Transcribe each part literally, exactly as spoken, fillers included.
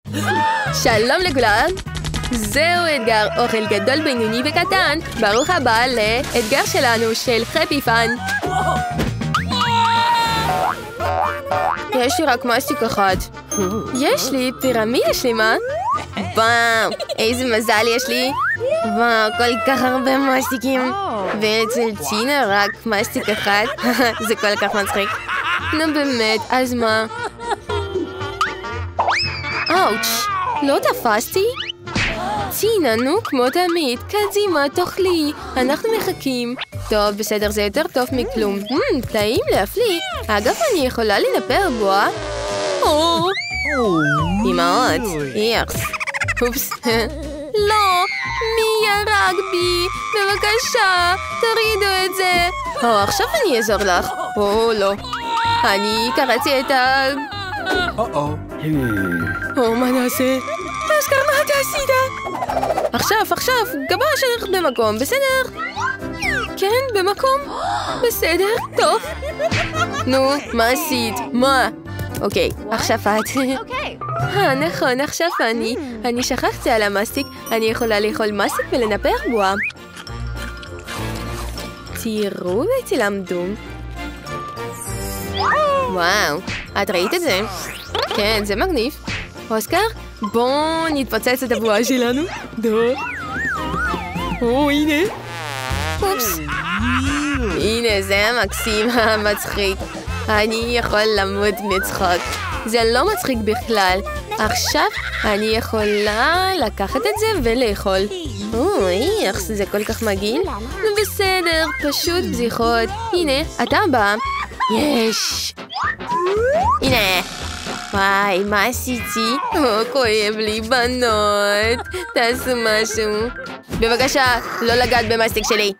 שלום לכולם! זהו אתגר אוכל גדול, בינוני וקטן. ברוך הבא לאתגר שלנו של חפי פאן. יש לי רק מסטיק אחד. יש לי פירמידה שלמה. וואו, איזה מזל יש לי. וואו, כל כך הרבה מסטיקים. ואצל צינה רק מסטיק אחד. זה כל כך מצחיק. נו באמת, אז מה? אאוץ', לא תפסתי? צינה, נו, כמו תמיד, קדימה, תאכלי, אנחנו מחכים. טוב, בסדר, זה יותר טוב מכלום. מmm, טעים להפליא. אגב, אני יכולה לנפר בו? או, אמהות, איכס. אופס. לא, מי ירק בי? בבקשה, תורידו את זה. או, עכשיו אני אעזור לך. או, לא. אני קראתי את ה... או, מה נעשה? אוסקר, מה אתה עשית? עכשיו, עכשיו, גבה שלך במקום, בסדר? כן, במקום? בסדר, טוב. נו, מה עשית? מה? אוקיי, עכשיו את. אה, נכון, עכשיו אני. אני שכחתי על המסטיק. אני יכולה לאכול מסטיק ולנפח בועה. תראו ותלמדו. וואו, את ראית את זה? כן, זה מגניב. אוסקר, בואו נתפוצץ את הבועה שלנו. דו. או, הנה. אופס. הנה, זה המקסים המצחיק. אני יכול למות מצחוק. זה לא מצחיק בכלל. עכשיו אני יכולה לקחת את זה ולאכול. או, איך, זה כל כך מגעיל. נו, בסדר, פשוט בדיחות. הנה, אתה בא. יש. הנה. וואי, מה עשיתי? או, כואב לי, בנות. תעשו משהו. בבקשה, לא לגעת במסטיק שלי.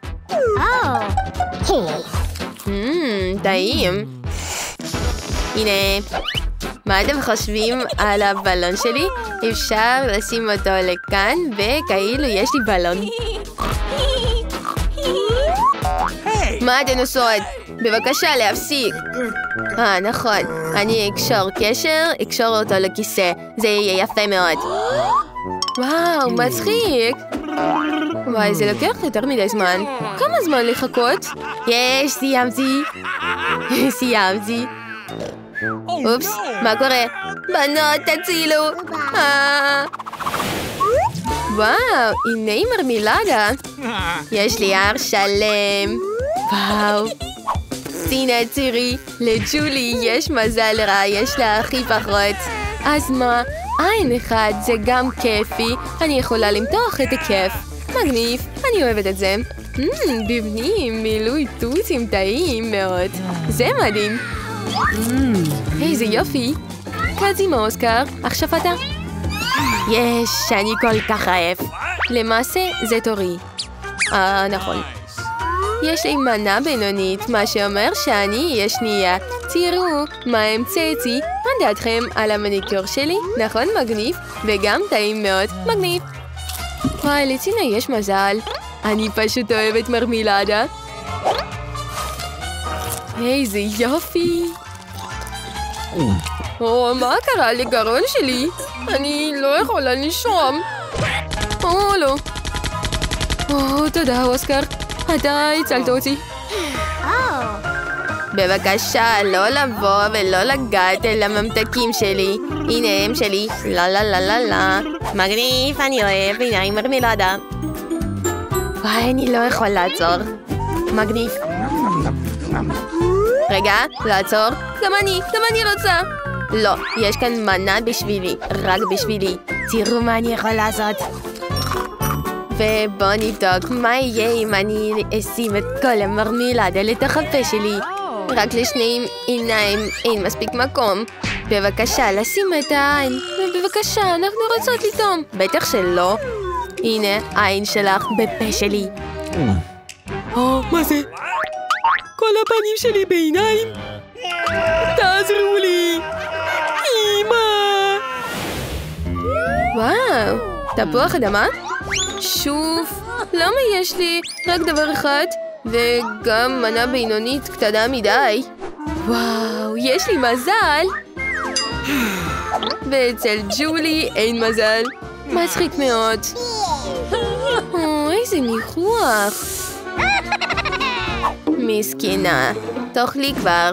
מmm, טעים. הנה. מה אתם חושבים על הבלון שלי? אפשר לשים אותו לכאן, וכאילו יש לי בלון. מה אתן עושות? בבקשה, להפסיק. אה, נכון. אני אקשור קשר, אקשור אותו לכיסא. זה יהיה יפה מאוד. וואו, מצחיק. וואי, זה לוקח יותר מדי זמן. כמה זמן לחכות? יש, סיימתי. סיימתי. אופס, מה קורה? בנות, תצילו. וואו, הנה היא מרמילדה. יש לי הר שלם. וואו. צינה, תראי, לג'ולי יש מזל רע, יש לה הכי פחות. אז מה? עין אחד זה גם כיפי. אני יכולה למתוח את הכיף. מגניב, אני אוהבת את זה. מmm, בבנים, מילוי טוטים טעים מאוד. זה מדהים. איזה יופי. קדימה, אוסקר, עכשיו אתה. יש, אני כל כך עייף. למעשה, זה תורי. אה, נכון. יש לי מנה בינונית, מה שאומר שאני אהיה שנייה. תראו מה המצאתי. מה דעתכם על המניקור שלי? נכון, מגניב? וגם טעים מאוד. מגניב. וואי, לצינה יש מזל. אני פשוט אוהבת מרמילדה. איזה יופי. או, מה קרה לגרון שלי? אני לא יכולה לנשום. או, לא. או, תודה, אוסקר. אתה הצלת אותי. בבקשה, לא לבוא ולא לגעת אל הממתקים שלי. הנה הם שלי. לא, לא, לא, לא, לא. מגניב, אני אוהב. הנה עם מרמילדה. וואי, אני לא יכול לעצור. מגניב. רגע, לעצור. גם אני, גם אני רוצה. לא, יש כאן מנה בשבילי, רק בשבילי. תראו מה אני יכול לעשות. ובוא נבדוק מה יהיה אם אני אשים את כל המרמילדה לתוך הפה שלי. רק לשני עיניים אין מספיק מקום. בבקשה, לשים את העין. בבקשה, אנחנו רוצות לטעום. בטח שלא. הנה, העין שלך בפה שלי. או, מה זה? כל הפנים שלי בעיניים. תעזרו לי. אמא. וואו, תפוח אדמה? שוב, למה יש לי רק דבר אחד? וגם מנה בינונית קטנה מדי. וואו, יש לי מזל. ואצל ג'ולי אין מזל. מצחיק מאוד. או, איזה ניחוח. מסכנה. תאכלי כבר.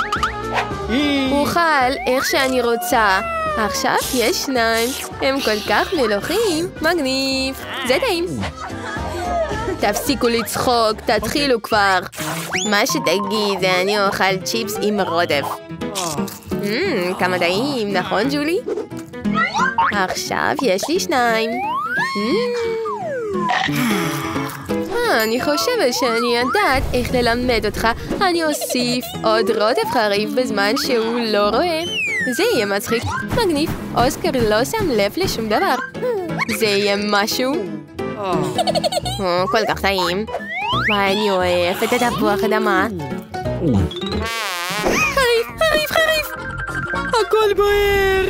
אוכל איך שאני רוצה. עכשיו יש שניים. הם כל כך מלוכים. מגניב. זה טעים. תפסיקו לצחוק, תתחילו כבר. מה שתגיד, אני אוכל צ'יפס עם רוטב. מmm, כמה טעים, נכון ג'ולי? עכשיו יש לי שניים. אה, אני חושבת שאני יודעת איך ללמד אותך. אני אוסיף עוד רוטב חריף בזמן שהוא לא רואה. זה יהיה מצחיק. מגניב. אוסקר לא שם לב לשום דבר. זה יהיה משהו. או, כל כך טעים. וואי, אני אוהבת את תפוח אדמה. חריף, חריף, חריף. הכל בוער.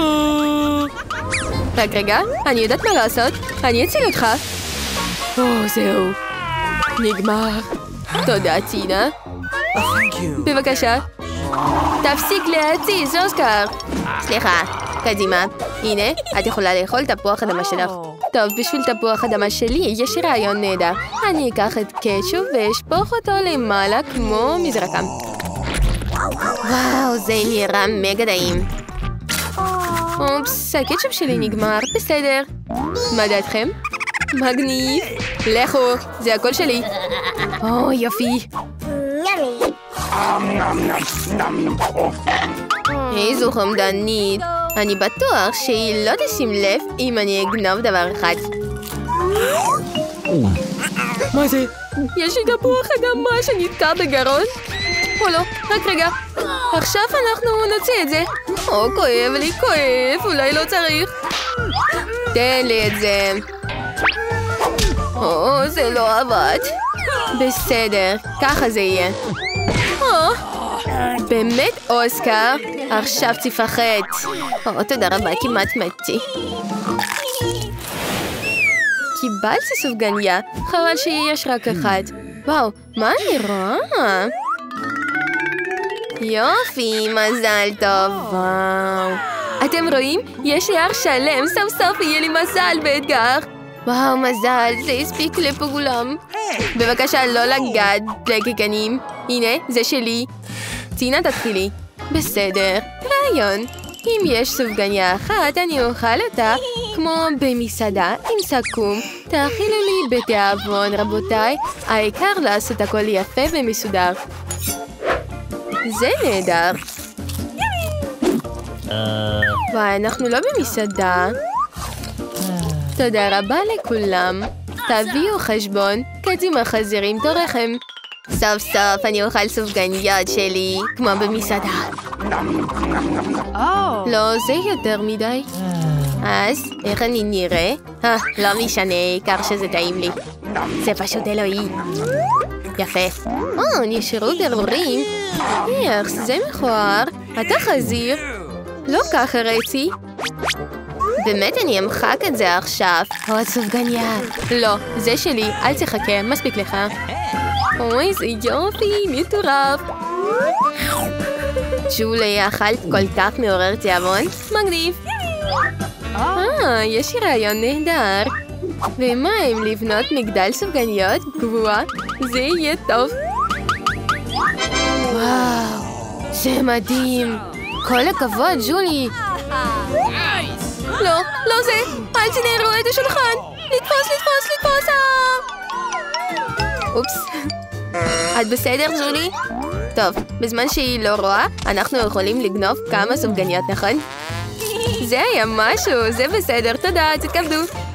רק רגע, אני יודעת מה לעשות. אני אציל אותך. או, זהו. נגמר. תודה, טינה. בבקשה. תפסיק להציז, אוסקר. סליחה, קדימה. הנה, את יכולה לאכול תפוח אדמה שלך. טוב, בשביל תפוח אדמה שלי יש רעיון נהדר. אני אקח את קטשופ ואשפוך אותו למעלה כמו מזרקה. וואו, זה נראה מגה טעים. אופס, הקטשופ שלי נגמר. בסדר. מה דעתכם? מגניב. לכו, זה הכל שלי. או, יופי. איזו חמדנית. אני בטוח שהיא לא תשים לב אם אני אגנוב דבר אחד. מה זה? יש לי תפוח אדמה שנתקע בגרון? או לא, רק רגע. עכשיו אנחנו נוציא את זה. או, כואב לי, כואב. אולי לא צריך. תן לי את זה. או, זה לא עבד. בסדר, ככה זה יהיה. או, באמת אוסקר? עכשיו תפחד. או, תודה רבה, כמעט מתי. קיבלתי סופגניה, חבל שיש רק אחד. וואו, מה אני רואה? יופי, מזל טוב, וואו. אתם רואים? יש לי אח שלם, סוף סוף יהיה לי מזל באתגר. וואו, מזל, זה הספיק לפגולם. בבקשה, לא לגעת לקקנים. הנה, זה שלי. טינה, תתחילי. בסדר, רעיון. אם יש סופגניה אחת, אני אוכל אותה כמו במסעדה עם סכו"ם. תאכילו לי בתיאבון, רבותיי. העיקר לעשות הכל יפה ומסודר. זה נהדר. וואי, אנחנו לא במסעדה. תודה רבה לכולם. תביאו חשבון, קדימה חזירים תורכם. סוף סוף אני אוכל סופגניות שלי, כמו במסעדה. לא, זה יותר מדי. אז, איך אני נראה? אה, לא משנה, עיקר שזה טעים לי. זה פשוט אלוהי. יפה. או, נשארו גרבורים. איך, זה מכוער. אתה חזיר. לא ככה רצי. באמת אני אמחק את זה עכשיו. עוד סופגניה. לא, זה שלי, אל תחכה, מספיק לך. אוי, זה יופי, מטורף. ג'ולי, אכלת כל כך מעורר תיאבון? מגניב. אה, יש לי רעיון נהדר. ומה אם לבנות מגדל סופגניות גבוה? זה יהיה טוב. וואו, זה מדהים. כל הכבוד, ג'ולי. לא, לא זה. אל תנערו את השולחן. לתפוס, לתפוס, לתפוס. אופס. את בסדר, ג'ולי? טוב, בזמן שהיא לא רואה, אנחנו יכולים לגנוב כמה סופגניות, נכון? זה היה משהו, זה בסדר, תודה, תתכבדו.